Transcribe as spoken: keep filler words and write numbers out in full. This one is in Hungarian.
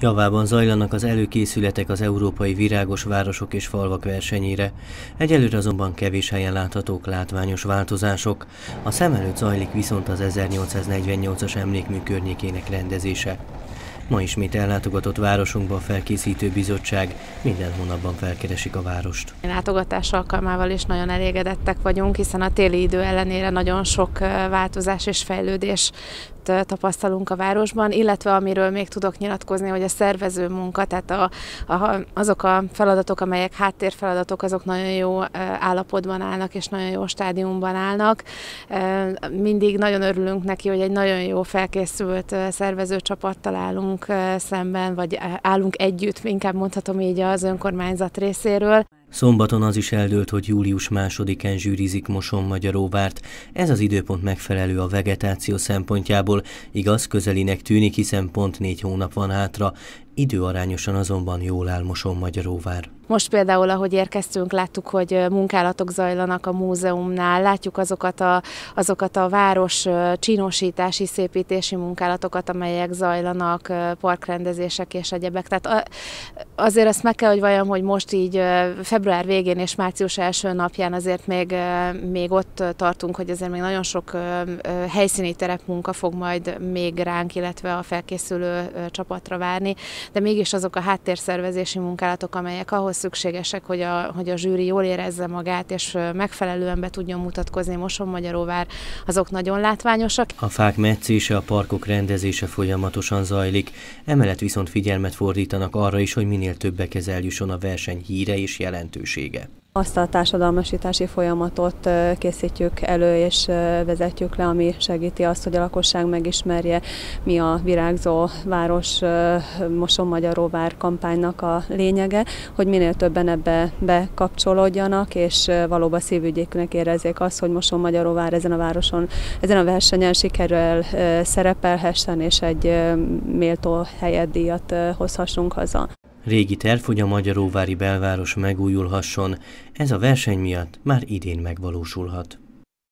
Javában zajlanak az előkészületek az Európai Virágos Városok és Falvak versenyére. Egyelőre azonban kevés helyen láthatók látványos változások. A szem előtt zajlik viszont az ezernyolcszáznegyvennyolcas emlékmű környékének rendezése. Ma ismét ellátogatott városunkba a felkészítő bizottság, minden hónapban felkeresik a várost. Látogatás alkalmával is nagyon elégedettek vagyunk, hiszen a téli idő ellenére nagyon sok változás és fejlődés tapasztalunk a városban, illetve amiről még tudok nyilatkozni, hogy a szervező munka, tehát a, a, azok a feladatok, amelyek háttérfeladatok, azok nagyon jó állapotban állnak és nagyon jó stádiumban állnak. Mindig nagyon örülünk neki, hogy egy nagyon jó felkészült szervezőcsapattal állunk szemben, vagy állunk együtt, inkább mondhatom így az önkormányzat részéről. Szombaton az is eldőlt, hogy július másodikán zsűrizik Mosonmagyaróvárt. Ez az időpont megfelelő a vegetáció szempontjából, igaz, közelinek tűnik, hiszen pont négy hónap van hátra, időarányosan azonban jól áll Mosonmagyaróvár. Most például, ahogy érkeztünk, láttuk, hogy munkálatok zajlanak a múzeumnál, látjuk azokat a, azokat a város csinosítási, szépítési munkálatokat, amelyek zajlanak, parkrendezések és egyebek. Tehát azért azt meg kell, hogy valljam, hogy most így február végén és március első napján azért még, még ott tartunk, hogy azért még nagyon sok helyszíni terepmunka fog majd még ránk, illetve a felkészülő csapatra várni, de mégis azok a háttérszervezési munkálatok, amelyek ahhoz szükségesek, hogy a, hogy a zsűri jól érezze magát, és megfelelően be tudjon mutatkozni Mosonmagyaróvár, azok nagyon látványosak. A fák metszése, a parkok rendezése folyamatosan zajlik, emellett viszont figyelmet fordítanak arra is, hogy minél többekhez eljusson a verseny híre és jelentősége. Azt a társadalmasítási folyamatot készítjük elő és vezetjük le, ami segíti azt, hogy a lakosság megismerje, mi a Virágzó Város Mosonmagyaróvár kampánynak a lényege, hogy minél többen ebbe bekapcsolódjanak, és valóban szívügyéknek érezzék azt, hogy Mosonmagyaróvár ezen a városon, ezen a versenyen sikerrel szerepelhessen, és egy méltó helyet, díjat hozhassunk haza. Régi terv, hogy a magyaróvári belváros megújulhasson, ez a verseny miatt már idén megvalósulhat.